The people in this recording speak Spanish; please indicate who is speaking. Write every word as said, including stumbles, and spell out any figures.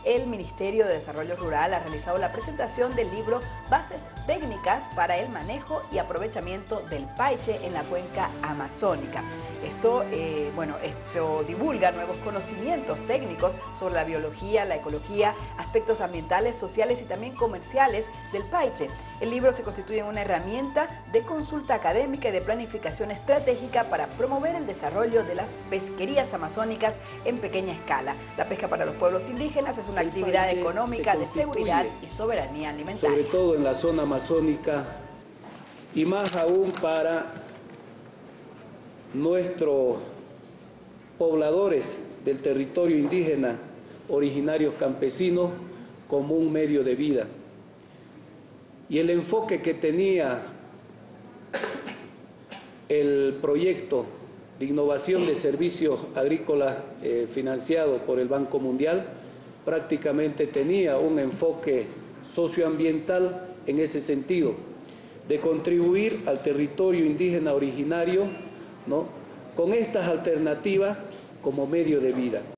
Speaker 1: el Ministerio de Desarrollo Rural ha realizado la presentación del libro Bases Técnicas para el Manejo y Aprovechamiento del Paiche en la Cuenca Amazónica. Esto, eh, bueno, esto divulga nuevos conocimientos técnicos sobre la biología, la ecología, aspectos ambientales, sociales y también comerciales del Paiche. El libro se constituye en una herramienta de consulta académica y de planificación estratégica para promover el desarrollo de las pesquerías amazónicas en pequeña escala. La pesca para los pueblos indígenas es una
Speaker 2: el
Speaker 1: actividad
Speaker 2: Paiche
Speaker 1: económica de seguridad y soberanía alimentaria.
Speaker 2: Sobre todo en la zona amazónica y más aún para nuestros pobladores del territorio indígena, originarios campesinos, como un medio de vida. Y el enfoque que tenía el proyecto de innovación de servicios agrícolas eh, financiado por el Banco Mundial prácticamente tenía un enfoque socioambiental en ese sentido, de contribuir al territorio indígena originario, ¿no?, con estas alternativas como medio de vida.